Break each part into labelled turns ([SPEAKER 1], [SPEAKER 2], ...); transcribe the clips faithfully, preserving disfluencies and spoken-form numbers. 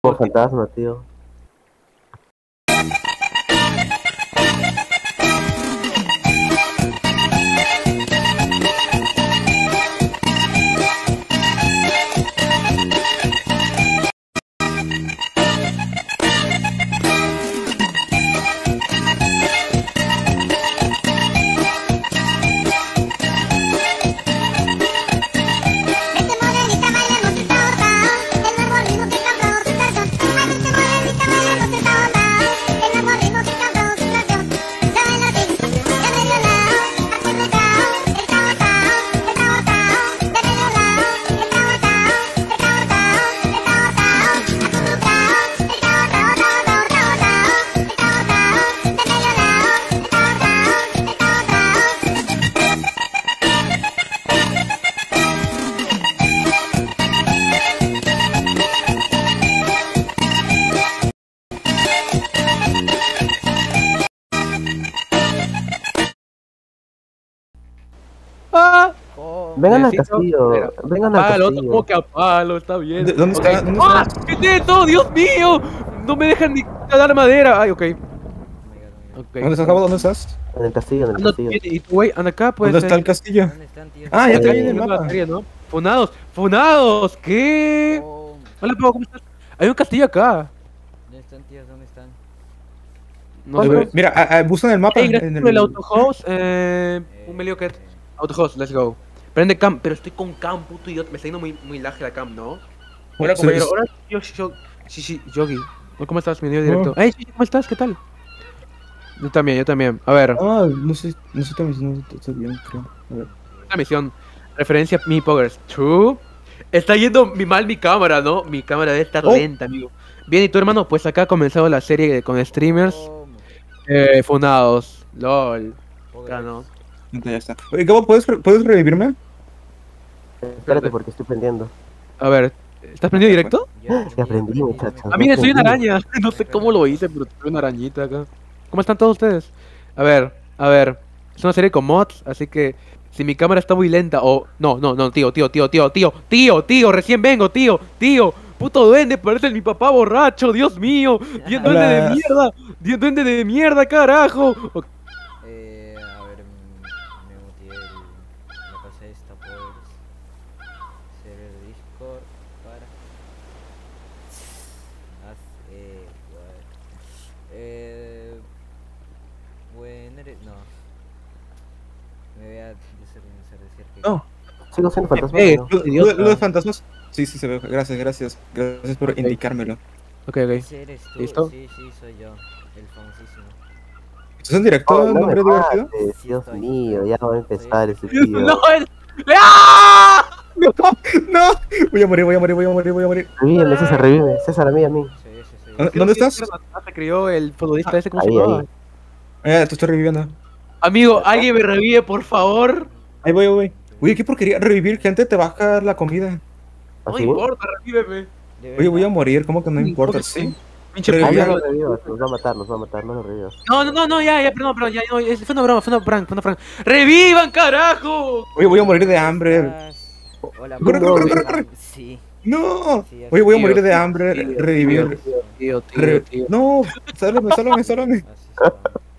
[SPEAKER 1] Como
[SPEAKER 2] porque...
[SPEAKER 1] fantasma, tío.
[SPEAKER 2] ¡Ah!
[SPEAKER 1] Vengan al
[SPEAKER 2] Necesito-
[SPEAKER 1] castillo.
[SPEAKER 2] Espera.
[SPEAKER 1] Vengan al
[SPEAKER 2] Palo,
[SPEAKER 1] castillo.
[SPEAKER 2] ¿cómo que a palo? Está bien.
[SPEAKER 3] ¿De- ¿Dónde
[SPEAKER 2] Ok.
[SPEAKER 3] está? ¿Dónde
[SPEAKER 2] ¡Ah!
[SPEAKER 3] está?
[SPEAKER 2] ¿Qué es esto? ¡Dios mío! No me dejan ni talar madera. Ay, ok. Ok.
[SPEAKER 3] ¿Dónde estás, Gabo? ¿Dónde estás?
[SPEAKER 1] En el castillo, en el
[SPEAKER 2] Ando,
[SPEAKER 1] castillo.
[SPEAKER 2] y tú, güey, anda acá, pues.
[SPEAKER 3] ¿Dónde está
[SPEAKER 2] eh.
[SPEAKER 3] el castillo?
[SPEAKER 4] ¿Dónde están, tío?
[SPEAKER 3] Ah, ya
[SPEAKER 1] Eh,
[SPEAKER 3] caí en el
[SPEAKER 2] Viendo la
[SPEAKER 3] mapa.
[SPEAKER 2] serie, ¿no? Funados, funados, ¿qué?
[SPEAKER 4] Oh,
[SPEAKER 2] Hola, Pau, ¿cómo estás? Hay un castillo acá.
[SPEAKER 4] ¿dónde están, tíos? ¿Dónde están?
[SPEAKER 2] No
[SPEAKER 3] Eh,
[SPEAKER 2] sé.
[SPEAKER 3] Mira, ah, ah, busca en el mapa.
[SPEAKER 2] Hey, gracias
[SPEAKER 3] en
[SPEAKER 2] por el autohost. Eh, un
[SPEAKER 4] Eh,
[SPEAKER 2] Melioket. Autohost, let's go. Prende cam, pero estoy con cam, puto idiota. Me está yendo muy, muy laje la cam, ¿no? Hola,
[SPEAKER 3] Sí,
[SPEAKER 2] compañero.
[SPEAKER 3] sí.
[SPEAKER 2] Hola, yo, yo, sí, sí, Yogi. ¿Cómo estás? Mi directo. Hey, sí, ¿cómo estás? ¿Qué tal? Yo también, yo también. A ver,
[SPEAKER 3] Ah, no sé, no sé también, no sé, estoy bien, creo. A ver.
[SPEAKER 2] una misión. Referencia Mi Poggers. True. Está yendo mi- mal mi cámara, ¿no? Mi cámara debe estar
[SPEAKER 3] Oh.
[SPEAKER 2] lenta, amigo. Bien, ¿y tu hermano? Pues acá ha comenzado la serie con streamers.
[SPEAKER 4] ¿Cómo?
[SPEAKER 2] Eh, funados. LOL.
[SPEAKER 4] Pobre
[SPEAKER 2] Acá no.
[SPEAKER 3] Ya está. Oye, Gabo, ¿puedes, re- ¿puedes revivirme?
[SPEAKER 1] Espérate porque estoy prendiendo.
[SPEAKER 2] A ver, ¿estás prendido directo?
[SPEAKER 4] Ya
[SPEAKER 1] Ya aprendí, muchachos.
[SPEAKER 2] Ah, mira, soy una
[SPEAKER 1] aprendí.
[SPEAKER 2] araña. No sé cómo lo hice, pero soy una arañita acá. ¿Cómo están todos ustedes? A ver, a ver. Es una serie con mods, así que si mi cámara está muy lenta o... No, no, no, tío, tío, tío, tío, tío, tío, tío, recién vengo, tío, tío. Puto duende, parece mi papá borracho, Dios mío. Bien duende de
[SPEAKER 3] Hola.
[SPEAKER 2] mierda. Bien duende de mierda, carajo. Ok,
[SPEAKER 4] Eh, a ver, mm, me muteé el, la cosa esta por server de Discord para... Haz, eh, what? Eh... Bueno, eres... No. Me voy a desorganizar, decir que...
[SPEAKER 3] No.
[SPEAKER 1] Sigo siendo fantasma.
[SPEAKER 2] Eh,
[SPEAKER 1] ¿no?
[SPEAKER 3] ¿Lo, lo-
[SPEAKER 2] Idiota.
[SPEAKER 3] lo de fantasmas? Sí, sí, se ve. Gracias, gracias. Gracias por
[SPEAKER 2] Ok.
[SPEAKER 3] indicármelo.
[SPEAKER 2] ok, ok.
[SPEAKER 4] ¿Ese eres tú?
[SPEAKER 2] ¿Listo?
[SPEAKER 4] Sí, sí, soy yo, el famosísimo.
[SPEAKER 3] ¿Estás en directo,
[SPEAKER 1] Oh, no me
[SPEAKER 3] nombre divertido?
[SPEAKER 1] mates,
[SPEAKER 4] Sí,
[SPEAKER 1] Dios
[SPEAKER 4] estoy,
[SPEAKER 1] mío,
[SPEAKER 4] estoy.
[SPEAKER 1] ya va a empezar ese tío.
[SPEAKER 2] No, el... ¡Ah!
[SPEAKER 3] No, no. Voy a morir, voy a morir, voy a morir, voy a morir.
[SPEAKER 1] Revive, César, revive. César, a mí, a mí.
[SPEAKER 4] Soy ese, soy
[SPEAKER 3] ¿Dónde-
[SPEAKER 4] ese.
[SPEAKER 3] ¿Dónde estás?
[SPEAKER 2] Ah, se crió el futbolista ese, ¿cómo se
[SPEAKER 1] Ahí,
[SPEAKER 2] llama?
[SPEAKER 1] ahí.
[SPEAKER 3] Eh, te estoy reviviendo.
[SPEAKER 2] Amigo, alguien me revive, por favor.
[SPEAKER 3] Ahí voy, ahí voy. Oye, qué porquería. Revivir gente te baja la comida.
[SPEAKER 2] No
[SPEAKER 1] ¿Así?
[SPEAKER 2] importa, revíveme.
[SPEAKER 4] ¿De
[SPEAKER 3] Oye, voy a
[SPEAKER 4] verdad?
[SPEAKER 3] morir. ¿Cómo que no
[SPEAKER 2] Sí,
[SPEAKER 3] importa?
[SPEAKER 2] porque
[SPEAKER 3] Sí.
[SPEAKER 2] Pinche
[SPEAKER 3] Revive.
[SPEAKER 1] Ah, ya
[SPEAKER 2] pollo.
[SPEAKER 1] lo revivas, nos va a matar, nos va a matar, no lo revivas.
[SPEAKER 2] No, no, no, no, ya, ya, perdón, perdón, ya, no, es- fue una broma, fue una prank, fue una prank. ¡Revivan, carajo!
[SPEAKER 3] Oye, voy a morir de hambre.
[SPEAKER 4] ¿Estás? Hola,
[SPEAKER 3] Corre,
[SPEAKER 4] ¿cómo
[SPEAKER 3] corre, corre,
[SPEAKER 4] estás?
[SPEAKER 3] corre.
[SPEAKER 4] Sí.
[SPEAKER 3] No.
[SPEAKER 4] Sí,
[SPEAKER 3] Oye, voy a
[SPEAKER 2] tío,
[SPEAKER 3] morir de
[SPEAKER 2] tío,
[SPEAKER 3] hambre.
[SPEAKER 2] tío,
[SPEAKER 3] Revivir.
[SPEAKER 2] Tío, tío, tío,
[SPEAKER 3] Re-
[SPEAKER 2] tío.
[SPEAKER 3] No, sálvame, sálvame, sálvame.
[SPEAKER 4] Así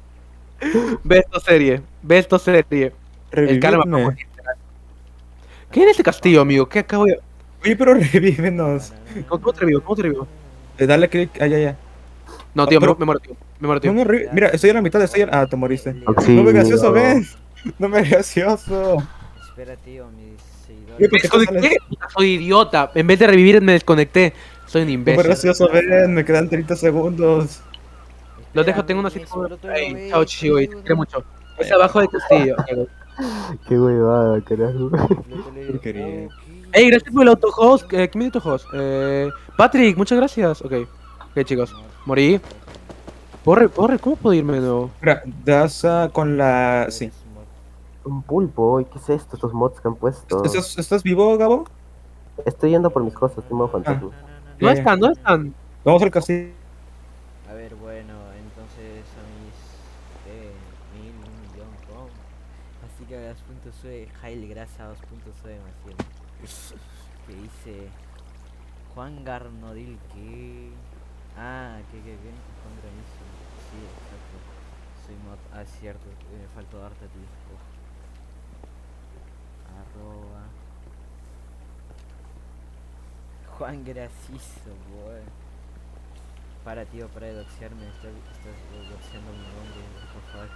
[SPEAKER 4] está.
[SPEAKER 2] Ve esta serie, ve esta serie. El karma.
[SPEAKER 3] Revivirme.
[SPEAKER 2] ¿Qué hay en este castillo, amigo? ¿Qué acabo de...?
[SPEAKER 3] Oye, pero revívenos.
[SPEAKER 2] ¿Cómo cómo te revivo? ¿Cómo te revivo?
[SPEAKER 3] Eh, Dale clic. Allá, allá.
[SPEAKER 2] No, tío, me,
[SPEAKER 3] Pero-
[SPEAKER 2] me muero, tío. Me muero,
[SPEAKER 3] No,
[SPEAKER 2] tío.
[SPEAKER 3] no, revi- mira, estoy a la mitad, estoy a... Ah, te moriste.
[SPEAKER 4] Le-
[SPEAKER 1] Auxilio.
[SPEAKER 3] No me gracioso, ven. No me gracioso.
[SPEAKER 4] Espera, tío, mis seguidores.
[SPEAKER 3] Oye,
[SPEAKER 2] Me
[SPEAKER 3] ¿por qué te
[SPEAKER 2] desconecté.
[SPEAKER 3] sales?
[SPEAKER 2] Puta, soy idiota. En vez de revivir, me desconecté. Soy un
[SPEAKER 3] No me
[SPEAKER 2] imbécil.
[SPEAKER 3] gracioso, ven. Me quedan treinta segundos.
[SPEAKER 2] Los dejo,
[SPEAKER 4] Espera,
[SPEAKER 2] tengo una
[SPEAKER 4] me
[SPEAKER 2] cita.
[SPEAKER 4] explotó el
[SPEAKER 2] Ey,
[SPEAKER 4] cabello,
[SPEAKER 2] chao, chico, te quiero mucho. Es abajo del castillo. Ok.
[SPEAKER 1] Qué huevada, carajo.
[SPEAKER 4] Me explotó el-
[SPEAKER 3] Porquería.
[SPEAKER 4] Ok.
[SPEAKER 2] Ey, gracias por el autohost. Eh, ¿Quién me dio autohost? Eh, Patrick, muchas gracias. Ok, ok, chicos. Morí. Porre, porre, ¿cómo puedo irme de nuevo?
[SPEAKER 3] Mira, das ah, con la... Sí.
[SPEAKER 1] Un pulpo, ¿y qué es esto? Estos mods que han puesto.
[SPEAKER 3] ¿Estás, ¿Estás vivo, Gabo?
[SPEAKER 1] Estoy yendo por mis cosas, estoy modo fantasma.
[SPEAKER 2] ¿No
[SPEAKER 3] Ya, ya.
[SPEAKER 2] están? ¿No están?
[SPEAKER 3] Vamos al castillo.
[SPEAKER 4] A ver, bueno, entonces a mis eh, mil, un millón, com. Así que hagas punto sue, Jail Grasa, dos puntos sue, Maciel. Que dice Juan Garnodil que qué bien, con granizo. Sí, exacto. Soy mod. Ah, es cierto, eh, me faltó darte a ti. Uf. Arroba. Juan Gracizo, boy. Para, tío, para de doxearme. Estás, estás doxeando mi nombre, por favor.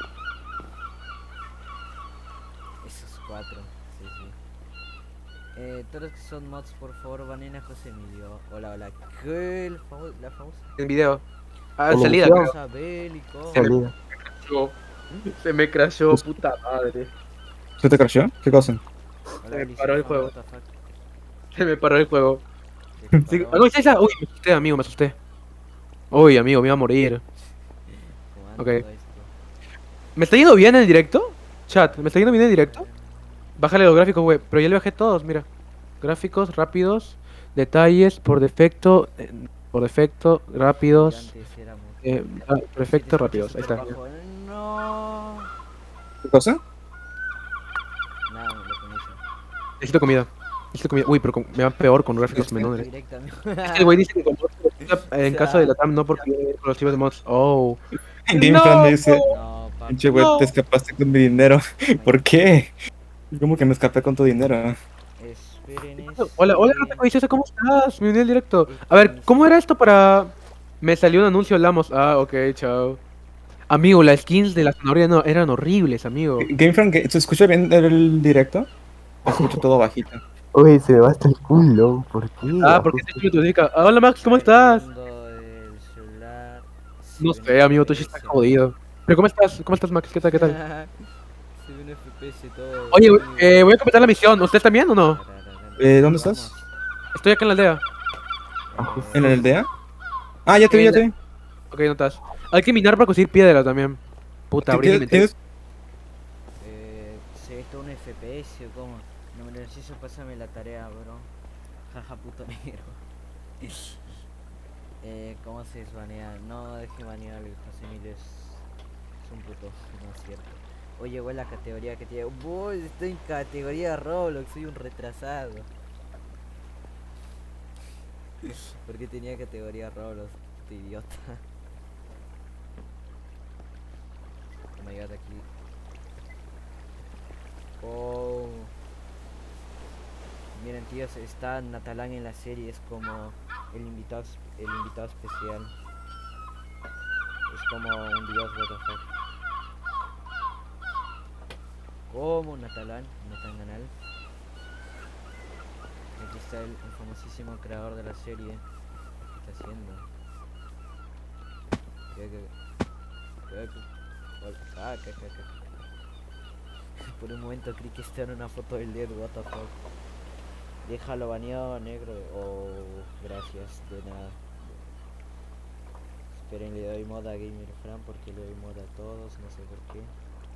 [SPEAKER 4] Esos cuatro, sí, sí. Eh, todos los que son mods, por favor, banen a José Emilio. Hola, hola. ¿Qué? El famo- la famosa.
[SPEAKER 2] En video. Ah,
[SPEAKER 1] En
[SPEAKER 2] salida,
[SPEAKER 1] edición.
[SPEAKER 2] creo.
[SPEAKER 4] famosa bélico.
[SPEAKER 2] Se me
[SPEAKER 1] Salida.
[SPEAKER 2] crashó. Se me crashó, puta madre.
[SPEAKER 3] ¿Se te crashó? ¿Qué cosa?
[SPEAKER 4] Hola,
[SPEAKER 2] me
[SPEAKER 4] Alice,
[SPEAKER 2] paró el
[SPEAKER 4] fan,
[SPEAKER 2] juego.
[SPEAKER 4] what the fuck.
[SPEAKER 2] Se me paró el juego.
[SPEAKER 4] Se te
[SPEAKER 2] Sí,
[SPEAKER 4] paró.
[SPEAKER 2] ah, no, es esa. Uy, me asusté, amigo, me asusté. Uy, amigo, me iba a morir.
[SPEAKER 4] Jugando
[SPEAKER 2] Ok.
[SPEAKER 4] todo esto.
[SPEAKER 2] ¿Me está yendo bien en el directo? Chat, ¿me está yendo bien en el directo? Bájale los gráficos, güey. Pero ya le bajé todos, mira. Gráficos rápidos, detalles, por defecto, eh, por defecto,
[SPEAKER 4] Y
[SPEAKER 2] rápidos,
[SPEAKER 4] antes éramos.
[SPEAKER 2] eh, ah, por
[SPEAKER 4] Se te
[SPEAKER 2] defecto,
[SPEAKER 4] escucha
[SPEAKER 2] rápidos. Ahí
[SPEAKER 4] súper
[SPEAKER 2] está.
[SPEAKER 4] bajo. No.
[SPEAKER 3] ¿Qué cosa?
[SPEAKER 4] Nada, lo que me hizo.
[SPEAKER 2] Necesito comida. Necesito comida. Uy, pero con- me va peor con gráficos menores.
[SPEAKER 4] Directamente.
[SPEAKER 2] Es que el güey dice que con mods se necesita, eh, en caso de la TAM, no porque viene con los tipos de mods. Oh.
[SPEAKER 3] GameFran me dice,
[SPEAKER 4] No, papi.
[SPEAKER 3] pinche güey,
[SPEAKER 2] No.
[SPEAKER 3] te escapaste con mi dinero. ¿Por qué? ¿Cómo que me escapé con tu dinero?
[SPEAKER 4] Esperen
[SPEAKER 2] Hola, hola,
[SPEAKER 4] este-
[SPEAKER 2] Rata Codiciosa, ¿cómo estás? Me uní al directo. A ver, ¿cómo era esto para...? Me salió un anuncio, hablamos. Ah, ok, chao. Amigo, las skins de la zanahoria no, eran horribles, amigo.
[SPEAKER 3] GameFran, ¿se escucha bien el directo? Se escucha todo bajito.
[SPEAKER 1] Uy, se me va hasta el culo. ¿Por qué?
[SPEAKER 2] Ah, porque
[SPEAKER 1] Ajuste-
[SPEAKER 2] te hecho tu música. Ah, hola, Max, ¿cómo
[SPEAKER 4] A ver,
[SPEAKER 2] estás?
[SPEAKER 4] viendo el celular,
[SPEAKER 2] No
[SPEAKER 4] se ve
[SPEAKER 2] sé,
[SPEAKER 4] un
[SPEAKER 2] amigo, tú sí
[SPEAKER 4] F P S.
[SPEAKER 2] estás jodido. Pero ¿cómo estás? ¿Cómo estás, Max? ¿Qué tal, qué tal?
[SPEAKER 4] Se ve un F P S todo.
[SPEAKER 2] Oye,
[SPEAKER 4] amigo.
[SPEAKER 2] eh, voy a completar la misión. ¿Ustedes también o no?
[SPEAKER 3] Eh, ¿dónde
[SPEAKER 4] Vamos.
[SPEAKER 3] estás?
[SPEAKER 2] Estoy acá en la aldea.
[SPEAKER 1] Ajuste.
[SPEAKER 3] ¿En la aldea? Ah, ya te vi, ya te vi.
[SPEAKER 2] Ok, no estás. Hay que minar para conseguir piedra también. Puta, abrí
[SPEAKER 3] ¿Tienes-
[SPEAKER 2] mi
[SPEAKER 3] tienes-
[SPEAKER 4] Eh, ¿se ve todo un F P S o cómo? No me lo necesito, pásame la tarea, bro. Jaja, puto negro. eh, ¿cómo se desbanea? No, deje banear al José Emilio, es, es un puto, no es cierto. Oye, güey, la categoría que tiene. Boy, estoy en categoría Roblox, soy un retrasado. Porque tenía categoría Roblox, puto idiota. Oh my god, aquí. Oh. Miren, tíos, está Natalán en la serie, es como el invitado, es- el invitado especial. Es como un dios, what the fuck. Como Natalán, Natanganal. Aquí está el, el famosísimo creador de la serie. ¿Qué está haciendo? ¿Qué, qué, qué, qué? Ah, qué, qué, qué. Por un momento creí que esta era una foto del dead, what the fuck. Déjalo baneado, negro. Oh, gracias, de nada. Esperen, le doy moda a Gamer Fran porque le doy moda a todos, no sé por qué.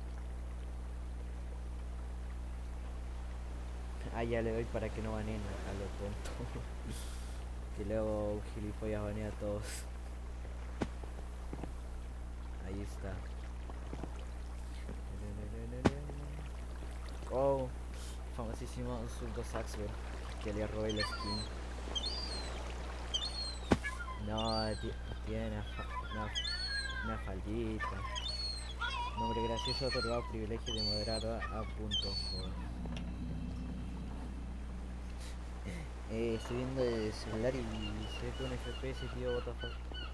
[SPEAKER 4] Ah, ya le doy para que no baneen a lo tonto. Que luego gilipollas banea a todos. Ahí está. Oh, famosísimo Suldo Saxber, que le robé la skin. No, ti- tiene una, fa- una, una faldita. Nombre gracioso otorgado privilegio de moderado a, a punto. Joder. Eh, estoy viendo el celular y se ve con un F P S, tío, what the fuck.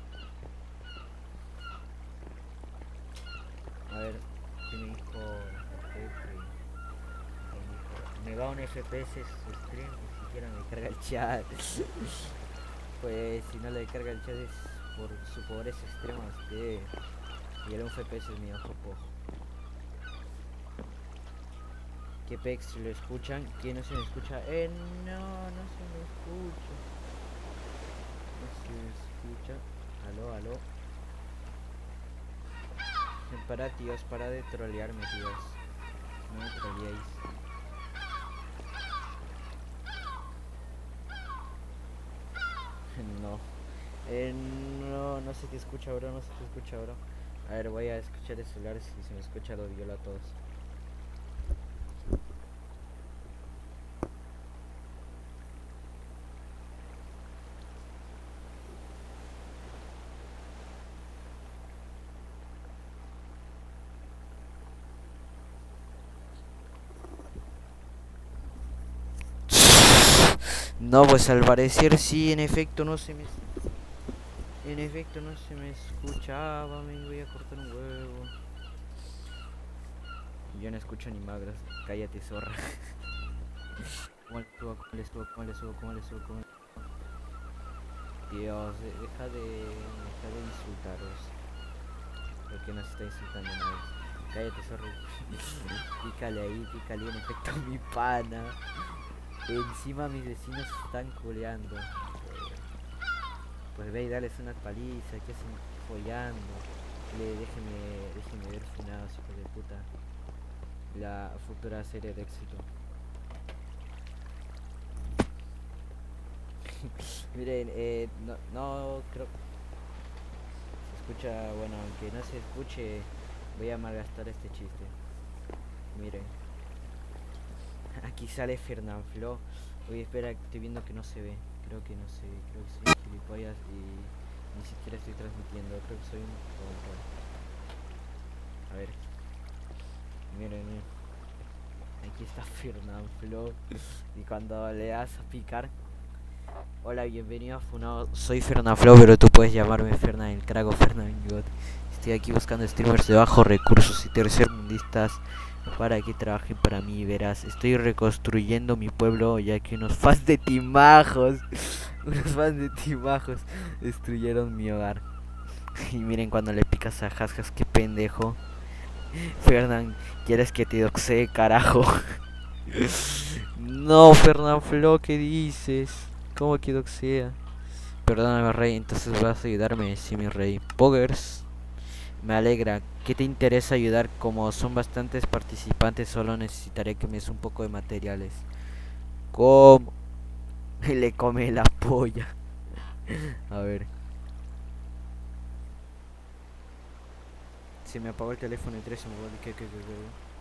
[SPEAKER 4] A ver, ¿qué me dijo el jefe? Me dijo, me va un F P S su stream, ni siquiera me carga el chat. Pues si no le carga el chat es por su pobreza extrema, usted. Y el un F P S es mi ojo pojo. ¿Qué pex lo escuchan? ¿Quién no se me escucha? Eh, no, no se me escucha. No se me escucha. Aló, aló. Para, tíos, para de trolearme, tíos. No me troleéis. No. Eh, no, no se te escucha, bro, no se te escucha, bro. A ver, voy a escuchar el celular, si se me escucha lo viola a todos. No, pues al parecer sí, en efecto no se me... En efecto no se me escuchaba, me voy a cortar un huevo. Yo no escucho ni magras, cállate zorra. ¿Cómo le subo, cómo le subo, cómo le subo, cómo le subo, cómo le subo? Dios, de- deja de... deja de insultaros. Porque no se está insultando nadie. Cállate zorra. Pícale ahí, pícale en efecto mi pana. Encima mis vecinos se están culeando. Pues ve y dales una paliza, que hacen follando. Le, déjeme, déjeme ver funados, hijos de puta. La futura serie de éxito. Miren, eh, no, no creo. Se escucha, bueno, aunque no se escuche, voy a malgastar este chiste. Miren. Aquí sale Fernanfloo. Oye, espera, estoy viendo que no se ve. Creo que no se ve. Creo que soy un gilipollas y ni siquiera estoy transmitiendo. Creo que soy un tonto. A ver. Miren, miren. Aquí está Fernanfloo. Y cuando le das a picar. Hola, bienvenido a Funado. Soy Fernanfloo, pero tú puedes llamarme Fernan el Crack o Fernan God. Estoy aquí buscando streamers de bajos recursos y tercermundistas para que trabajen para mí. Verás, estoy reconstruyendo mi pueblo ya que unos fans de timajos, unos fans de timajos destruyeron mi hogar. Y miren cuando le picas a Jasjas, qué pendejo. Fernan, ¿quieres que te doxee, carajo? No, Fernanfloo, ¿qué dices? ¿Cómo que doxea? Perdóname, rey, entonces vas a ayudarme, sí, mi rey. Poggers, me alegra. ¿Qué te interesa ayudar? Como son bastantes participantes, solo necesitaré que me des un poco de materiales. ¿Cómo? Le come la polla. A ver. Se me apagó el teléfono y tres se me volvió. ¿Qué, qué, qué, qué?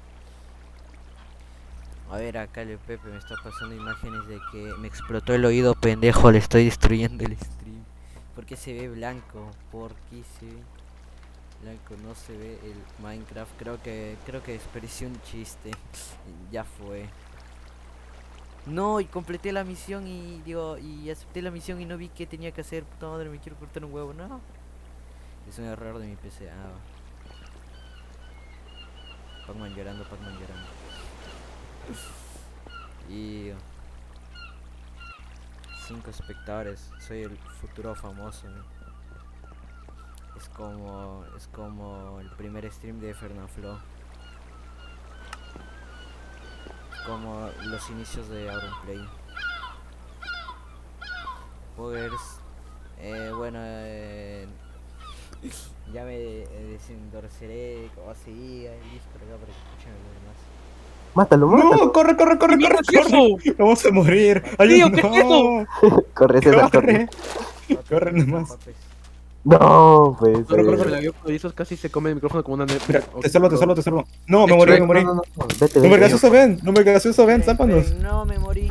[SPEAKER 4] A ver, acá el Pepe me está pasando imágenes de que me explotó el oído, pendejo. Le estoy destruyendo el stream. ¿Por qué se ve blanco? ¿Por qué se ve blanco? No se ve el Minecraft. Creo que creo que desperdició un chiste. Ya fue. No, y completé la misión y digo, y acepté la misión y no vi qué tenía que hacer. Puta madre, me quiero cortar un huevo. No. Es un error de mi P C. Ah. Pac-Man llorando, Pac-Man llorando. Y cinco espectadores, soy el futuro famoso, ¿no? Es como es como el primer stream de Fernanfloo, como los inicios de Auronplay. Poggers, eh, bueno, eh, ya me eh, desendorceré como seguía y listo acá para que escuchen lo demás.
[SPEAKER 1] Mátalo, mátalo.
[SPEAKER 3] No, corre, corre, corre,
[SPEAKER 2] ¿Qué
[SPEAKER 3] corre,
[SPEAKER 2] es eso?
[SPEAKER 3] corre. Vamos a morir.
[SPEAKER 2] Tío,
[SPEAKER 3] Ayú-
[SPEAKER 2] ¿qué es
[SPEAKER 3] no.
[SPEAKER 1] Corre, César, corre.
[SPEAKER 3] Corre. Corre nomás.
[SPEAKER 4] Papes.
[SPEAKER 1] No, pues.
[SPEAKER 3] Corre, corre,
[SPEAKER 1] eh,
[SPEAKER 3] corre.
[SPEAKER 2] La vio esos casi se come el micrófono como una...
[SPEAKER 3] Mira, te salvo, te salvo, te salvo. No, me morí, me morí.
[SPEAKER 1] No, no, no, vete,
[SPEAKER 3] No me
[SPEAKER 1] vete.
[SPEAKER 3] gracioso, ven. No me gracioso, ven,
[SPEAKER 4] Esperen,
[SPEAKER 3] sápanos.
[SPEAKER 4] esperen, no me morí.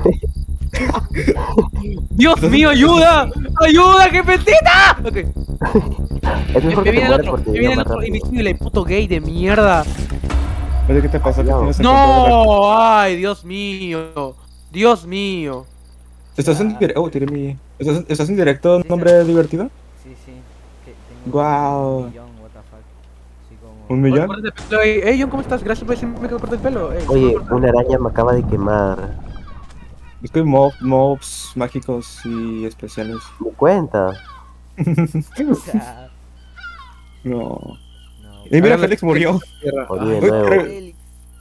[SPEAKER 2] ¡Dios mío, ayuda! ¡Ayuda, jefecita! Ok,
[SPEAKER 1] Es
[SPEAKER 2] me,
[SPEAKER 1] mejor
[SPEAKER 2] me
[SPEAKER 1] que te
[SPEAKER 2] viene el
[SPEAKER 1] mueras
[SPEAKER 2] otro,
[SPEAKER 1] porque
[SPEAKER 2] me
[SPEAKER 1] llega
[SPEAKER 2] viene el
[SPEAKER 1] más
[SPEAKER 2] otro
[SPEAKER 1] rápido.
[SPEAKER 2] invisible, puto gay de mierda.
[SPEAKER 3] Oye, ¿qué te pasa? ¿Qué
[SPEAKER 1] No.
[SPEAKER 3] tienes en contra de la-
[SPEAKER 2] ¡No! ¡Ay, Dios mío! ¡Dios mío!
[SPEAKER 3] ¿Estás en directo? Oh, tiré mi... ¿Estás, ¿Estás en directo,
[SPEAKER 4] Sí,
[SPEAKER 3] nombre divertido?
[SPEAKER 4] Sí, sí. Que tengo
[SPEAKER 3] Guau.
[SPEAKER 4] un millón, what the fuck. Así como...
[SPEAKER 3] ¿Un
[SPEAKER 2] Oye,
[SPEAKER 3] millón?
[SPEAKER 2] córtate el pelo, ey. Ey, John, ¿cómo estás? Gracias por decirme que me corté el pelo. Ey,
[SPEAKER 1] Oye,
[SPEAKER 2] ¿me cortas?
[SPEAKER 1] una araña me acaba de quemar.
[SPEAKER 3] Es que hay mob, mobs mágicos y especiales.
[SPEAKER 1] Me cuenta.
[SPEAKER 4] Ah,
[SPEAKER 3] No.
[SPEAKER 4] no.
[SPEAKER 3] Y mira,
[SPEAKER 2] Háganle-
[SPEAKER 3] Félix murió.
[SPEAKER 2] Tierra.
[SPEAKER 1] Morí de
[SPEAKER 3] Uy,
[SPEAKER 1] nuevo.
[SPEAKER 3] creo-
[SPEAKER 4] Félix.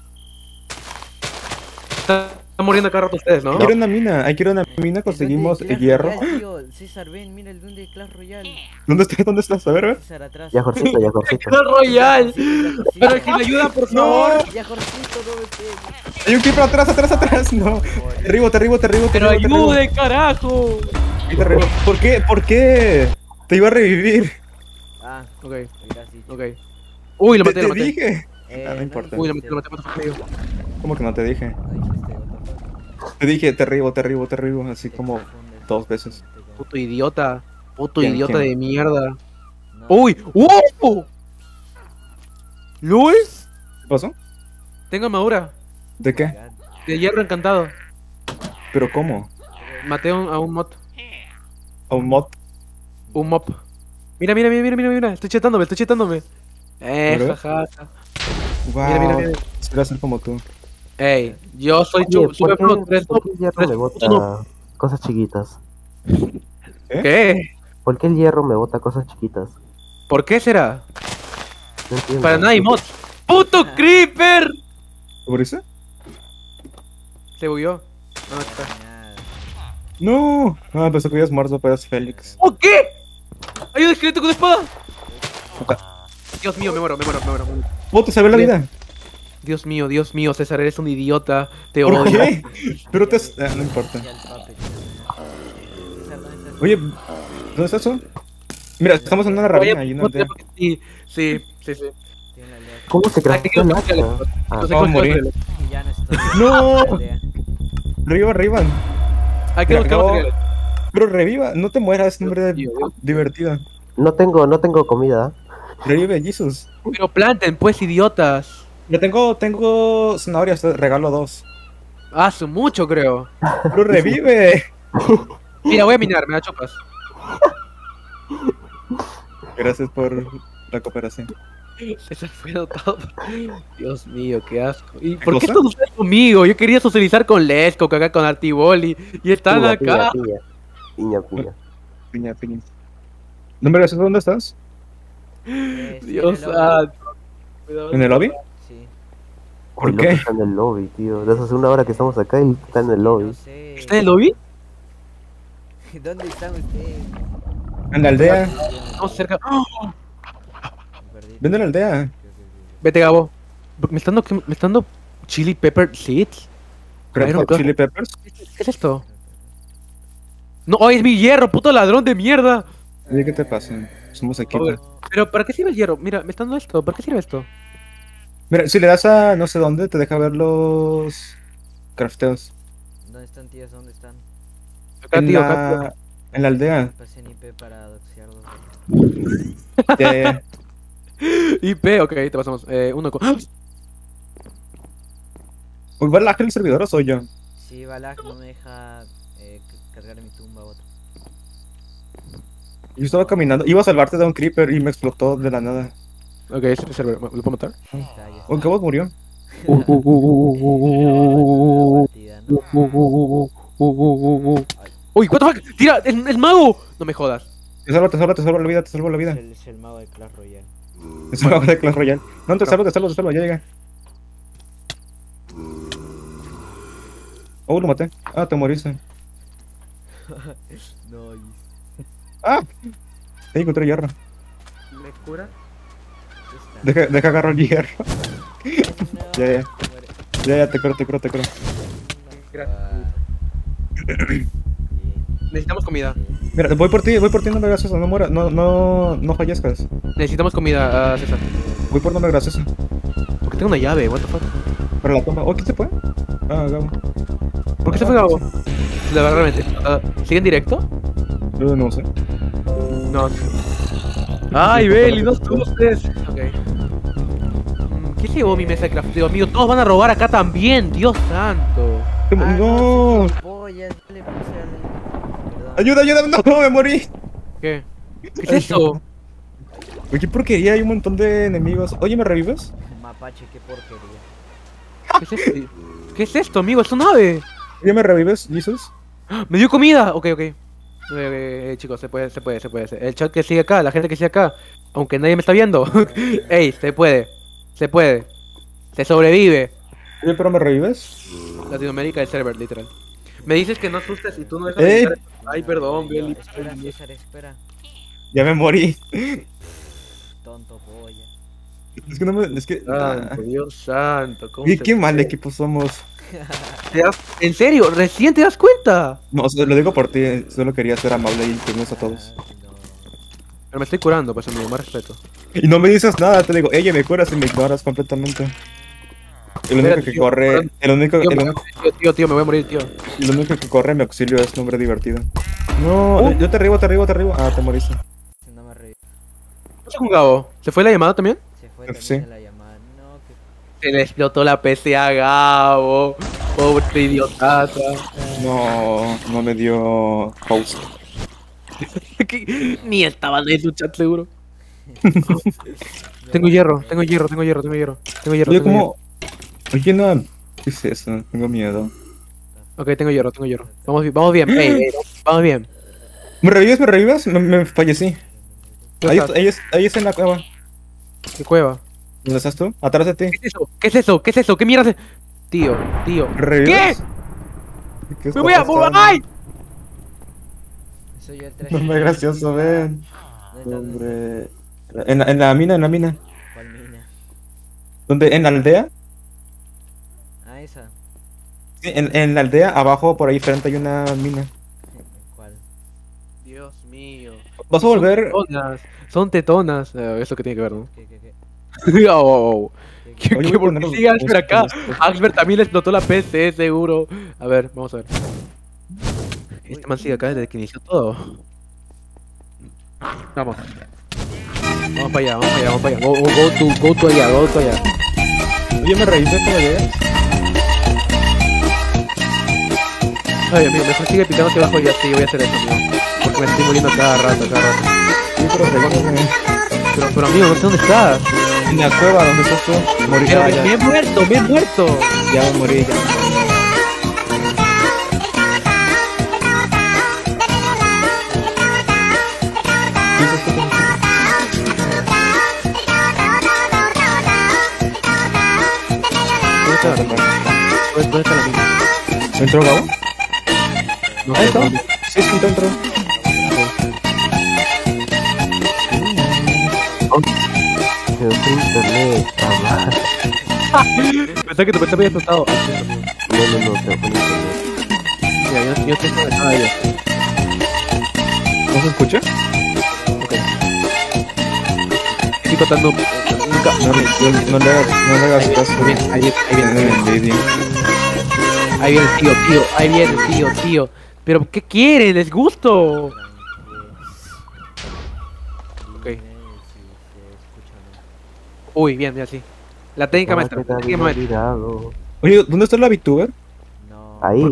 [SPEAKER 2] Están muriendo cada rato ustedes, ¿no?
[SPEAKER 3] Hay que ir a una mina, hay que ir a una mina,
[SPEAKER 4] El duende
[SPEAKER 3] conseguimos
[SPEAKER 4] de Clash
[SPEAKER 3] hierro.
[SPEAKER 4] Royale, tío. César, ven, mira el duende de Clash Royale.
[SPEAKER 3] ¿Dónde estás? ¿Dónde estás? A ver, a ver.
[SPEAKER 4] César, atrás.
[SPEAKER 1] Ya, Jorcito, ya, Jorcito.
[SPEAKER 2] ¡Clash Royale!
[SPEAKER 4] Yajorcito,
[SPEAKER 2] Pero quien me ayuda, por
[SPEAKER 3] No,
[SPEAKER 2] favor.
[SPEAKER 4] Yajorcito, no me pegues.
[SPEAKER 3] hay un creeper atrás, atrás, atrás. No. Te arribo, te arribo, te arribo, te
[SPEAKER 2] Pero
[SPEAKER 3] arribo, te arribo.
[SPEAKER 2] ayude, carajo.
[SPEAKER 3] Te arribo. ¿Por qué? ¿Por qué? Te iba a revivir.
[SPEAKER 4] Ah,
[SPEAKER 2] Ok,
[SPEAKER 4] gracias.
[SPEAKER 2] ok. Uy, lo
[SPEAKER 3] Te,
[SPEAKER 2] maté,
[SPEAKER 3] te
[SPEAKER 2] lo maté.
[SPEAKER 3] dije.
[SPEAKER 4] Eh,
[SPEAKER 3] Ah, no importa.
[SPEAKER 2] Uy, lo maté, lo maté, lo maté.
[SPEAKER 3] ¿Cómo que no te dije?
[SPEAKER 4] No dijiste, what the fuck.
[SPEAKER 3] Te dije, te arribo, te arribo, te arribo. Así
[SPEAKER 4] Te
[SPEAKER 3] como
[SPEAKER 4] confundes,
[SPEAKER 3] dos
[SPEAKER 4] te
[SPEAKER 3] veces.
[SPEAKER 4] confundes.
[SPEAKER 2] Puto idiota. Puto
[SPEAKER 3] ¿Quién,
[SPEAKER 2] idiota
[SPEAKER 3] quién?
[SPEAKER 2] de mierda.
[SPEAKER 4] No,
[SPEAKER 2] ¡Uy! ¡Wow! ¿Luis?
[SPEAKER 3] ¿Qué pasó?
[SPEAKER 2] Tengo armadura.
[SPEAKER 3] ¿De qué?
[SPEAKER 4] God.
[SPEAKER 2] De hierro encantado.
[SPEAKER 3] ¿Pero cómo?
[SPEAKER 2] maté a un, a un mod.
[SPEAKER 3] A un mod.
[SPEAKER 2] Un mop. Mira, mira, mira, mira, mira, mira. Estoy chetándome, estoy chetándome. Eh,
[SPEAKER 3] ¿Verdad?
[SPEAKER 2] jajaja.
[SPEAKER 3] Wow.
[SPEAKER 2] Mira, mira, mira.
[SPEAKER 3] Espero ser como tú.
[SPEAKER 2] Ey, yo soy
[SPEAKER 1] Oye,
[SPEAKER 2] chu-
[SPEAKER 1] ¿por
[SPEAKER 2] super
[SPEAKER 1] qué,
[SPEAKER 2] pro tres
[SPEAKER 1] por qué el hierro
[SPEAKER 2] tres-
[SPEAKER 1] me
[SPEAKER 2] punto uno.
[SPEAKER 1] bota cosas chiquitas?
[SPEAKER 2] ¿Qué?
[SPEAKER 1] ¿Por qué el hierro me bota cosas chiquitas?
[SPEAKER 2] ¿Por qué será?
[SPEAKER 1] No entiendo.
[SPEAKER 2] Para nada hay mods. ¡Puto creeper!
[SPEAKER 3] ¿Por eso?
[SPEAKER 2] Se bugueó. No, está.
[SPEAKER 4] Nada.
[SPEAKER 3] No. Ah, pensé que habías muerto, pero es Félix.
[SPEAKER 2] ¿Oh, qué? ¿Hay un esqueleto con espada? Dios mío, me muero, me muero, me muero.
[SPEAKER 3] Oh, te salvé la vida.
[SPEAKER 2] Dios mío, Dios mío, César, eres un idiota. Te
[SPEAKER 3] ¿Por
[SPEAKER 2] odio.
[SPEAKER 3] qué? Pero te... Ah, no importa.
[SPEAKER 4] Ya el puppet. César, ¿dónde estás?
[SPEAKER 3] Oye, ¿dónde está eso? Mira, estamos en una ravina ahí en
[SPEAKER 2] no
[SPEAKER 3] una aldea.
[SPEAKER 2] sé, sí, sí, sí, sí.
[SPEAKER 4] Tiene la aldea.
[SPEAKER 1] ¿Cómo se
[SPEAKER 2] Ay,
[SPEAKER 1] craftea
[SPEAKER 2] que
[SPEAKER 1] el
[SPEAKER 2] no,
[SPEAKER 1] hacha?
[SPEAKER 2] que-
[SPEAKER 1] Ah,
[SPEAKER 2] no sé
[SPEAKER 3] Vamos
[SPEAKER 2] cómo
[SPEAKER 3] a morir.
[SPEAKER 2] se-
[SPEAKER 4] Y ya no estoy.
[SPEAKER 3] ¡No!
[SPEAKER 4] en la aldea.
[SPEAKER 3] Arriba, arriba.
[SPEAKER 2] Hay que
[SPEAKER 3] Mira,
[SPEAKER 2] buscar
[SPEAKER 3] acabo-
[SPEAKER 2] materiales.
[SPEAKER 3] Pero reviva, no te mueras, hombre
[SPEAKER 2] Dios mío.
[SPEAKER 3] divertido.
[SPEAKER 1] no tengo, no tengo comida.
[SPEAKER 3] Revive, Jesus.
[SPEAKER 2] Pero planten, pues, idiotas.
[SPEAKER 3] Yo tengo, tengo zanahorias, te regalo dos.
[SPEAKER 2] Hace mucho, creo.
[SPEAKER 3] Pero revive.
[SPEAKER 2] Mira, voy a minar, me da chupas.
[SPEAKER 3] Gracias por la cooperación.
[SPEAKER 2] César fue dotado. Dios mío, qué asco. ¿Y por qué
[SPEAKER 3] cosa?
[SPEAKER 2] están ustedes conmigo? Yo quería socializar con Lesco, acá con Artiboli. Y están
[SPEAKER 1] Piña,
[SPEAKER 2] acá.
[SPEAKER 1] piña, piña. Piña, piña.
[SPEAKER 3] Piña, piña. No me gracias, ¿dónde estás?
[SPEAKER 4] Eh, sí,
[SPEAKER 2] Dios
[SPEAKER 4] en el lobby.
[SPEAKER 2] santo. Cuidado.
[SPEAKER 3] ¿En el lobby?
[SPEAKER 4] Sí.
[SPEAKER 3] ¿Por
[SPEAKER 1] El loco
[SPEAKER 3] qué?
[SPEAKER 1] está en el lobby, tío. Desde hace una hora que estamos acá y está en el
[SPEAKER 4] No
[SPEAKER 1] lobby.
[SPEAKER 4] sé.
[SPEAKER 2] ¿Está en el lobby?
[SPEAKER 4] ¿Dónde están ustedes?
[SPEAKER 3] En la aldea.
[SPEAKER 2] Estamos cerca. ¡Oh!
[SPEAKER 4] Me perdí.
[SPEAKER 3] Ven a la aldea.
[SPEAKER 4] Ok, ok, ok.
[SPEAKER 2] Vete, Gabo. ¿Me están dando, me están dando chili pepper seeds?
[SPEAKER 3] Red
[SPEAKER 2] Iron
[SPEAKER 3] Hot
[SPEAKER 2] Cross.
[SPEAKER 3] Chili Peppers.
[SPEAKER 2] ¿Qué es esto? No, oh, es mi hierro, puto ladrón de mierda.
[SPEAKER 3] Oye, ¿qué te pasa? Somos equipo.
[SPEAKER 2] Joder. Pero, ¿para qué sirve el hierro? Mira, me están dando esto. ¿Para qué sirve esto?
[SPEAKER 3] Mira, si le das a no sé dónde, te deja ver los crafteos.
[SPEAKER 4] ¿Dónde están, tías? ¿Dónde están?
[SPEAKER 2] Acá,
[SPEAKER 3] En
[SPEAKER 2] tío, acá, tío.
[SPEAKER 3] la, en la aldea.
[SPEAKER 4] Pasen I P para doxearlos.
[SPEAKER 3] Ya, ya, ya.
[SPEAKER 2] I P, ok, te pasamos. Eh, uno con... ¡Ah!
[SPEAKER 3] Uy, ¿va la el servidor o soy yo?
[SPEAKER 4] Sí, Balak no me deja eh, c- cargar mi tumba, bota.
[SPEAKER 3] Yo estaba caminando, iba a salvarte de un creeper y me explotó de la nada.
[SPEAKER 2] Ok, ese es el server. ¿Lo puedo matar?
[SPEAKER 4] Ahí está, ya
[SPEAKER 3] ¿O
[SPEAKER 4] está.
[SPEAKER 3] qué vos murió?
[SPEAKER 2] Uh, uh, uh, uh, uh, uh,
[SPEAKER 4] Partida,
[SPEAKER 2] uh,
[SPEAKER 4] ¿no?
[SPEAKER 2] uh, uh, uh, uh, uh, uh. Uy, what the fuck, tira, el, el mago. No me jodas.
[SPEAKER 3] Te salvo, te salvo, te salvo la vida, te salvo la
[SPEAKER 4] Es
[SPEAKER 3] vida.
[SPEAKER 4] el, es el mago de Clash Royale.
[SPEAKER 3] Te salvo de Clash Royale. No, te salvo, te salvo, te salvo, ya llegué. Oh, lo maté. Ah, te moriste.
[SPEAKER 4] No, y...
[SPEAKER 3] Ah, te encontré hierro.
[SPEAKER 2] ¿Me cura?
[SPEAKER 4] está.
[SPEAKER 3] Deja, deja agarrar el hierro.
[SPEAKER 4] No,
[SPEAKER 3] Ya, ya.
[SPEAKER 4] muere.
[SPEAKER 3] Ya, ya, te curo, te curo, te curo.
[SPEAKER 2] Gracias.
[SPEAKER 4] Ah. Bien.
[SPEAKER 2] Necesitamos comida.
[SPEAKER 3] Mira, voy por ti, voy por ti, no me hagas eso, no mueras, no, no, no fallezcas.
[SPEAKER 2] Necesitamos comida, ah, César.
[SPEAKER 3] Voy por no me hagas eso.
[SPEAKER 2] Porque tengo una llave, what the fuck.
[SPEAKER 3] Para la tumba. Oh, ¿quién se fue? Ah, Gabo.
[SPEAKER 2] ¿Por qué se fue Gabo? La verdad, realmente. ah, ¿Sigue en directo?
[SPEAKER 3] Yo no sé.
[SPEAKER 2] No. Ay, Beli, dos ustedes. Ok. Mm, ¿Qué llevó mi mesa de crafteo, amigo? Todos van a robar acá también, Dios santo.
[SPEAKER 4] Ah,
[SPEAKER 3] No.
[SPEAKER 4] sí, pollas, ya le puse al... Perdón.
[SPEAKER 3] Ayuda, ayuda, no, me morí.
[SPEAKER 2] ¿Qué? ¿Qué es eso?
[SPEAKER 3] Oye, qué porquería, hay un montón de enemigos. Oye, ¿me revives?
[SPEAKER 4] Mapache, qué porquería.
[SPEAKER 2] ¿Qué es esto? ¿Qué es esto, amigo? ¿Es un ave?
[SPEAKER 3] Oye, ¿me revives, Jesus?
[SPEAKER 2] ¡Me dio comida! Ok, ok. Eh, eh, chicos, se puede, se puede, se puede. El chat que sigue acá, la gente que sigue acá, aunque nadie me está viendo. Ey, se puede. Se puede. Se sobrevive.
[SPEAKER 3] Oye, ¿pero me revives?
[SPEAKER 2] Latinoamérica el server, literal. Me dices que no asustes y tú no dejas
[SPEAKER 3] ¡Ey!
[SPEAKER 2] de gritar. Ay, perdón, Beli.
[SPEAKER 4] Espera, César, espera.
[SPEAKER 3] Ya me morí.
[SPEAKER 4] Tonto polla.
[SPEAKER 3] Es que no me... Es que... Ah.
[SPEAKER 2] Santo, Dios santo. ¿cómo
[SPEAKER 3] Oye,
[SPEAKER 2] se
[SPEAKER 3] qué mal
[SPEAKER 2] puede?
[SPEAKER 3] equipo somos.
[SPEAKER 2] ¿Te das- ¿En serio? ¿Recién te das cuenta?
[SPEAKER 3] No, o sea, lo digo por ti, solo quería ser amable y queremos a todos.
[SPEAKER 4] Ah, no.
[SPEAKER 2] Pero me estoy curando, pues, amigo, más respeto.
[SPEAKER 3] Y no me dices nada, te digo, ella me curas y me ignoras completamente. El único
[SPEAKER 2] Espérate,
[SPEAKER 3] que
[SPEAKER 2] tío,
[SPEAKER 3] corre,
[SPEAKER 2] perdón.
[SPEAKER 3] el único,
[SPEAKER 2] Tío,
[SPEAKER 3] el
[SPEAKER 2] me-
[SPEAKER 3] único,
[SPEAKER 2] tío, tío, tío, me voy a morir, tío.
[SPEAKER 3] el único que corre en mi auxilio es nombre divertido. No,
[SPEAKER 2] Uh.
[SPEAKER 3] yo te arribo, te arribo, te arribo. Ah, te moriste.
[SPEAKER 4] No me reí.
[SPEAKER 2] ¿Qué pasa con Gabo? ¿Se fue la llamada también?
[SPEAKER 4] Se fue también
[SPEAKER 3] Sí.
[SPEAKER 4] de la llamada. No, que...
[SPEAKER 2] Se le explotó la P C a Gabo. Pobre idiotata.
[SPEAKER 3] No, no me dio host.
[SPEAKER 2] Que ni estaban en su chat seguro. Tengo hierro, tengo hierro, tengo hierro, tengo hierro. Tengo hierro,
[SPEAKER 3] Oye,
[SPEAKER 2] tengo
[SPEAKER 3] ¿cómo? Oye, no. ¿Qué es eso? Tengo miedo.
[SPEAKER 2] hierro. Ok, tengo hierro, tengo hierro. Vamos, bi- vamos bien, ey, ey, vamos bien.
[SPEAKER 3] ¿Me revives? ¿Me revives? Me, me fallecí.
[SPEAKER 2] ¿Dónde
[SPEAKER 3] Ahí,
[SPEAKER 2] estás?
[SPEAKER 3] ahí, es, ahí es en la cueva.
[SPEAKER 2] ¿Qué cueva?
[SPEAKER 3] ¿Dónde estás tú? Atrás de ti.
[SPEAKER 2] ¿Qué es eso? ¿Qué es eso? ¿Qué es eso? ¿Qué mierda es? Tío, tío.
[SPEAKER 3] ¿Me revives? ¿Qué?
[SPEAKER 2] ¡Me voy a mover! ¡Ay!
[SPEAKER 4] Soy yo el tres.
[SPEAKER 3] No me gracioso, ven.
[SPEAKER 4] ¿Dónde está?
[SPEAKER 3] Hombre. En la, en la mina, en la mina.
[SPEAKER 4] ¿Cuál mina?
[SPEAKER 3] ¿Dónde? ¿En la aldea?
[SPEAKER 4] Ah, esa.
[SPEAKER 3] Sí, en, en la aldea, abajo, por ahí frente hay una mina.
[SPEAKER 4] ¿Cuál?
[SPEAKER 2] Dios mío.
[SPEAKER 3] ¿Vas a
[SPEAKER 2] Son
[SPEAKER 3] volver?
[SPEAKER 2] tetonas. Son tetonas. Eh, eso que tiene que ver, ¿no?
[SPEAKER 4] ¿Qué, qué, qué?
[SPEAKER 2] Oh, oh, oh.
[SPEAKER 4] ¿Qué,
[SPEAKER 2] ¿Qué,
[SPEAKER 3] Oye,
[SPEAKER 2] qué,
[SPEAKER 3] voy a
[SPEAKER 2] por qué
[SPEAKER 3] poner
[SPEAKER 2] sigue
[SPEAKER 3] los-
[SPEAKER 2] Axber acá?
[SPEAKER 3] los-
[SPEAKER 2] Axber también le explotó la P C, seguro. A ver, vamos a ver. Este man sigue acá desde que inició todo. Vamos. Vamos para allá, vamos para allá, vamos para allá. Go, go, go to, go to allá, go to allá.
[SPEAKER 3] Oye, me revives cuando llegues.
[SPEAKER 2] Ay, amigo, mejor sigue picando hacia abajo y ya sí, voy a hacer eso, amigo. Porque me estoy muriendo cada rato, cada rato.
[SPEAKER 3] Sí, pero revíveme.
[SPEAKER 2] Pero, pero amigo, no sé dónde estás.
[SPEAKER 3] En la cueva, ¿dónde estás tú? Morí.
[SPEAKER 2] Pero
[SPEAKER 3] Ah,
[SPEAKER 2] me,
[SPEAKER 3] ya,
[SPEAKER 2] me he muerto, me he muerto.
[SPEAKER 3] ya me morí, ya. ¿Qué es esto?
[SPEAKER 2] ¿Dónde está la mina? ¿Dónde, dónde está la mina?
[SPEAKER 3] ¿Me entró Gabo?
[SPEAKER 2] No
[SPEAKER 3] Ahí
[SPEAKER 2] sé
[SPEAKER 3] está.
[SPEAKER 2] dónde.
[SPEAKER 3] Sí, sí, entró.
[SPEAKER 1] Se me fue internet, mamá.
[SPEAKER 2] Pensé que tu P C me había explotado.
[SPEAKER 1] No, no, no, se me fue internet.
[SPEAKER 2] Mira, yo, yo estoy conectado a ellos.
[SPEAKER 3] ¿No se escucha?
[SPEAKER 2] Ok. Estoy contando. Nunca.
[SPEAKER 3] No, no, no le hagas, no le hagas caso.
[SPEAKER 2] Ahí viene, ahí viene, ahí viene, ahí viene.
[SPEAKER 3] Envidia.
[SPEAKER 2] Ahí viene el tío, tío. Ahí viene el tío, tío. Pero, ¿qué quieren? ¿Les gusto? Ok.
[SPEAKER 4] Dime si se escucha o no.
[SPEAKER 2] Uy, bien, ya sí. La técnica
[SPEAKER 1] Ah,
[SPEAKER 2] maestra.
[SPEAKER 1] que te
[SPEAKER 2] La técnica
[SPEAKER 1] había
[SPEAKER 2] maestra.
[SPEAKER 1] olvidado.
[SPEAKER 3] Oye, ¿dónde está la VTuber?
[SPEAKER 4] No.
[SPEAKER 1] Ahí.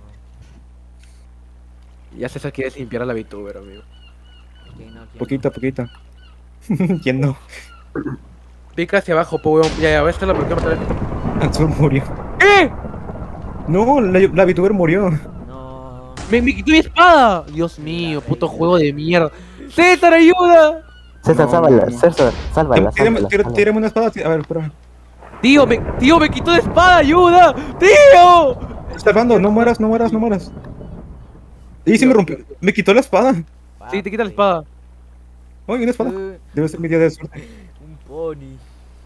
[SPEAKER 2] Ya César quiere limpiar a la VTuber, amigo.
[SPEAKER 4] ¿Quién no? ¿Quién
[SPEAKER 3] Poquita, poquita. ¿Quién no?
[SPEAKER 2] Pica hacia abajo, po, weón. Ya, ya, voy a estar la próxima otra vez.
[SPEAKER 3] Azul murió.
[SPEAKER 2] ¿Qué?
[SPEAKER 3] No, la, la VTuber murió.
[SPEAKER 4] no? No.
[SPEAKER 2] ¡Me, me quitó mi espada! Dios mío, puto juego de mierda. ¡César, ayuda!
[SPEAKER 1] César,
[SPEAKER 3] No,
[SPEAKER 1] sálvala,
[SPEAKER 3] no.
[SPEAKER 1] César, sálvala,
[SPEAKER 3] Tírame,
[SPEAKER 1] sálvala,
[SPEAKER 3] tírame,
[SPEAKER 1] sálvala.
[SPEAKER 3] tírame una espada. tí- A ver, espérame.
[SPEAKER 2] Tío, me, tío, me quitó la espada, ayuda. ¡Tío!
[SPEAKER 3] Está salvando, no mueras, no mueras, no mueras. Y se me rompió. Me quitó la espada.
[SPEAKER 2] Sí, te quita la espada.
[SPEAKER 3] Oye, una espada.
[SPEAKER 4] Eh,
[SPEAKER 3] Debe ser mi día de suerte.
[SPEAKER 4] Un pony.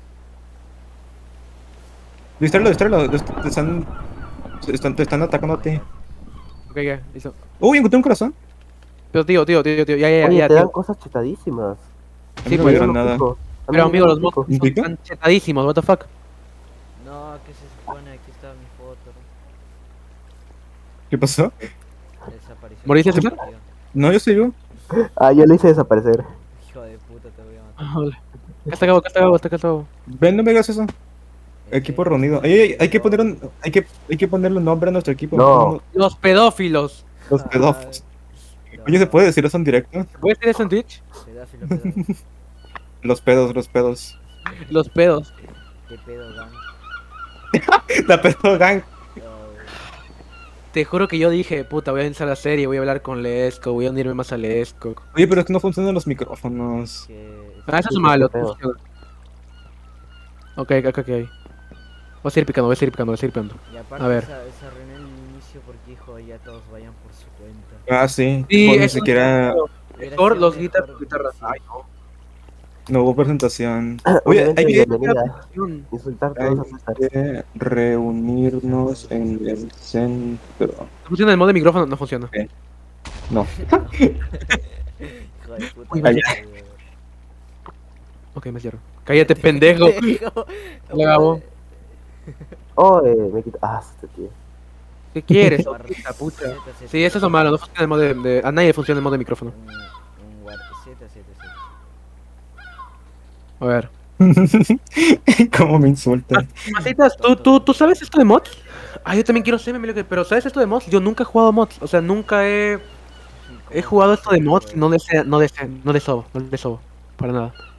[SPEAKER 3] Distráelo, distráelo. Te te están, te están, te están atacando a ti.
[SPEAKER 2] Ok, ya, listo.
[SPEAKER 3] Uy, encontré un corazón.
[SPEAKER 2] Pero tío, tío, tío, tío, ya, ya, ya,
[SPEAKER 1] Oye,
[SPEAKER 2] ya,
[SPEAKER 1] te dan
[SPEAKER 2] tío.
[SPEAKER 1] cosas chetadísimas.
[SPEAKER 3] A mí
[SPEAKER 2] Sí,
[SPEAKER 3] no
[SPEAKER 2] pues,
[SPEAKER 3] me
[SPEAKER 1] Yo
[SPEAKER 3] dieron
[SPEAKER 1] no
[SPEAKER 3] nada.
[SPEAKER 1] pico. A mí
[SPEAKER 2] Pero
[SPEAKER 1] no
[SPEAKER 2] amigo,
[SPEAKER 1] me
[SPEAKER 2] los
[SPEAKER 1] pico.
[SPEAKER 2] mocos
[SPEAKER 3] ¿Un pico?
[SPEAKER 2] están chetadísimos, what the fuck.
[SPEAKER 4] No, ¿qué se supone? Aquí está mi foto.
[SPEAKER 3] ¿Qué pasó?
[SPEAKER 4] Desapareció.
[SPEAKER 2] ¿Moriste,
[SPEAKER 4] mi
[SPEAKER 2] César?
[SPEAKER 4] foto.
[SPEAKER 3] No, yo sigo.
[SPEAKER 1] Ah, yo lo hice desaparecer.
[SPEAKER 4] Hijo de puta, te voy a matar.
[SPEAKER 2] Ah, vale. Acá está Gabo, acá está Gabo, acá está Gabo.
[SPEAKER 3] Ven, no me hagas eso. Equipo
[SPEAKER 4] Ese-
[SPEAKER 3] reunido. Ey, ey, hay que poner un, hay que, hay que ponerle un nombre a nuestro equipo.
[SPEAKER 1] No.
[SPEAKER 2] Los pedófilos.
[SPEAKER 3] Los pedófilos.
[SPEAKER 4] No,
[SPEAKER 3] Oye, ¿se puede decir eso en directo?
[SPEAKER 2] ¿Puedes decir eso en Twitch?
[SPEAKER 4] pedófilo, pedófilo.
[SPEAKER 3] Los pedos, los pedos.
[SPEAKER 2] Los pedos.
[SPEAKER 4] ¿Qué pedo, gang?
[SPEAKER 3] La pedo gang.
[SPEAKER 4] Oh,
[SPEAKER 2] Te juro que yo dije, puta, voy a iniciar la serie, voy a hablar con Lesco, voy a unirme más a Lesco.
[SPEAKER 3] Oye, pero es que no funcionan los micrófonos.
[SPEAKER 4] que...
[SPEAKER 2] Ah, eso es
[SPEAKER 1] Sí,
[SPEAKER 2] malo.
[SPEAKER 1] qué feo.
[SPEAKER 2] funciona. Ok, acá, acá, hay. Voy a seguir picando, voy a seguir picando, voy a seguir picando.
[SPEAKER 4] Y aparte
[SPEAKER 2] A ver.
[SPEAKER 4] esa, esa reunión al inicio porque hijo, ya todos vayan por su cuenta.
[SPEAKER 3] Ah, sí.
[SPEAKER 2] Sí,
[SPEAKER 3] Pues ni
[SPEAKER 2] eso
[SPEAKER 3] siquiera
[SPEAKER 4] Hubiera
[SPEAKER 2] Mejor
[SPEAKER 4] sido
[SPEAKER 2] los
[SPEAKER 4] mejor
[SPEAKER 2] guitar,
[SPEAKER 4] que
[SPEAKER 2] guitarras.
[SPEAKER 4] sí.
[SPEAKER 2] Ay, no.
[SPEAKER 3] no hubo presentación. Oye,
[SPEAKER 1] Obviamente,
[SPEAKER 3] hay que,
[SPEAKER 1] bienvenida.
[SPEAKER 2] Hay
[SPEAKER 1] Insultar
[SPEAKER 3] hay
[SPEAKER 1] todos a César.
[SPEAKER 3] que reunirnos en el centro.
[SPEAKER 2] No funciona el modo de micrófono, no funciona.
[SPEAKER 3] No.
[SPEAKER 4] Hijo de puta.
[SPEAKER 2] Uy,
[SPEAKER 3] vaya.
[SPEAKER 2] Ok, me cierro. Cállate, pendejo. Hola, Gabo.
[SPEAKER 1] Oh, eh, me quito. Ah, este tío.
[SPEAKER 2] ¿Qué quieres?
[SPEAKER 4] War-
[SPEAKER 2] Puta, puta.
[SPEAKER 4] Z, Z,
[SPEAKER 2] Sí, eso es lo malo, no funciona el modo de, de- a nadie funciona el modo de micrófono.
[SPEAKER 4] Un, un war- Z, Z, Z.
[SPEAKER 2] A ver.
[SPEAKER 3] ¿Cómo me insultan?
[SPEAKER 2] Masitas, ¿tú, tú, ¿tú sabes esto de mods? Ah, yo también quiero ser meme locker, pero ¿sabes esto de mods? Yo nunca he jugado mods, o sea, nunca he,
[SPEAKER 4] Sí,
[SPEAKER 2] he
[SPEAKER 4] como
[SPEAKER 2] jugado
[SPEAKER 4] que
[SPEAKER 2] esto de
[SPEAKER 4] sí,
[SPEAKER 2] mods,
[SPEAKER 4] pues.
[SPEAKER 2] no de, no de, no de sobo, no de sobo, para nada.